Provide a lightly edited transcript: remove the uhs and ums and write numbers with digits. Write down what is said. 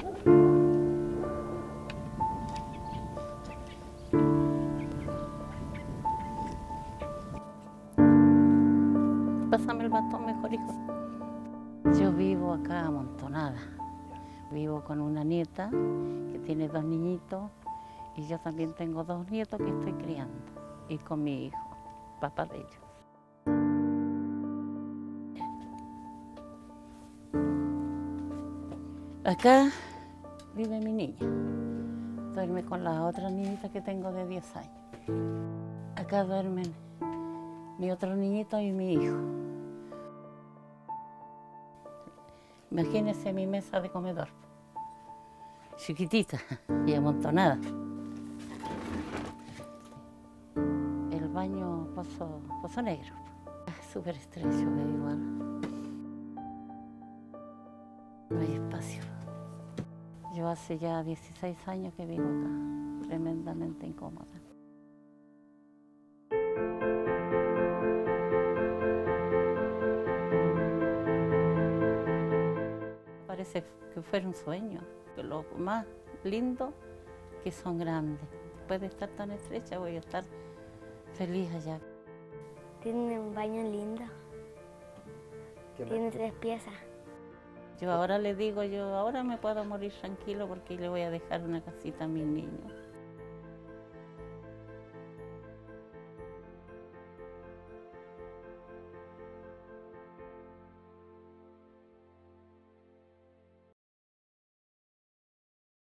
Pásame el bastón mejor, hijo. Yo vivo acá amontonada. Vivo con una nieta que tiene 2 niñitos y yo también tengo 2 nietos que estoy criando y con mi hijo, papá de ellos. Acá vive mi niña. Duerme con las otras niñitas que tengo de 10 años. Acá duermen mi otro niñito y mi hijo. Imagínense mi mesa de comedor, chiquitita y amontonada. El baño pozo negro, súper estrecho, es igual. No hay espacio. Yo hace ya 16 años que vivo acá, tremendamente incómoda. Parece que fuera un sueño, que lo más lindo que son grandes. Después de estar tan estrecha voy a estar feliz allá. Tiene un baño lindo. Tiene 3 piezas. Yo ahora le digo, ahora me puedo morir tranquilo porque le voy a dejar una casita a mis niños.